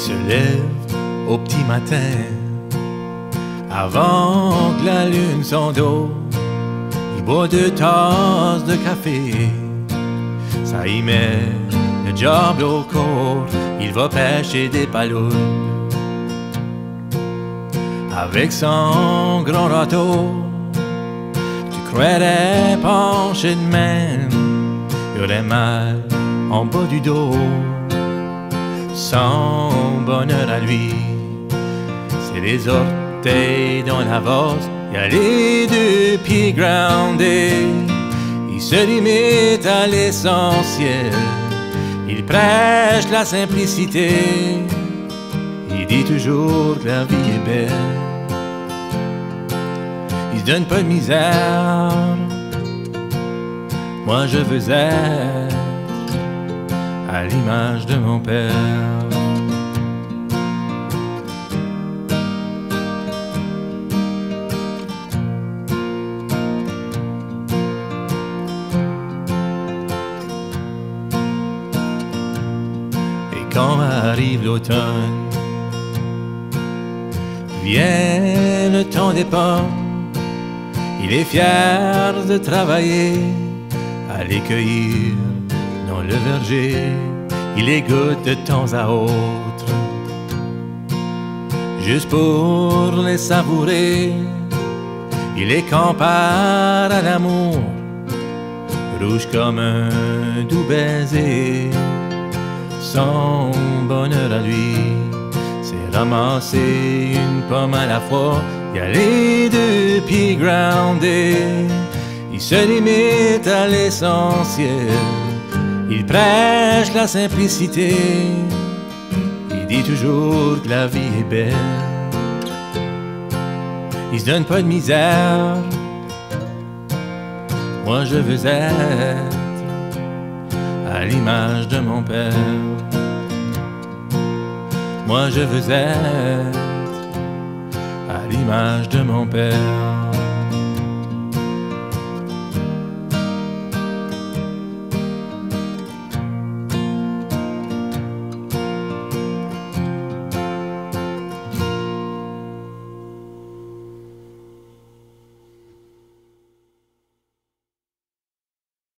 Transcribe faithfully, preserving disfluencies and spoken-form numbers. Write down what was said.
se lève au petit matin, avant que la lune s'endort. Il boit deux tasses de café, ça y met le diable au corps. Il va pêcher des paloules avec son grand râteau. Tu croirais pencher de même, il aurait mal en bas du dos. Son bonheur à lui, c'est les orteils dans la vase. Il y a les deux pieds groundés, il se limite à l'essentiel. Il prêche la simplicité, il dit toujours que la vie est belle. Il se donne pas de misère, moi je veux être à l'image de mon père. Et quand arrive l'automne, vient le temps des pommes. Il est fier de travailler, aller cueillir dans le verger. Il les goûte de temps à autre, juste pour les savourer. Il les compare à l'amour, rouge comme un doux baiser. Son bonheur à lui, c'est ramasser une pomme à la fois. Il y a les deux pieds groundés, il se limite à l'essentiel. Il prêche la simplicité, il dit toujours que la vie est belle. Il se donne pas de misère, moi je veux être à l'image de mon père. Moi je veux être à l'image de mon père.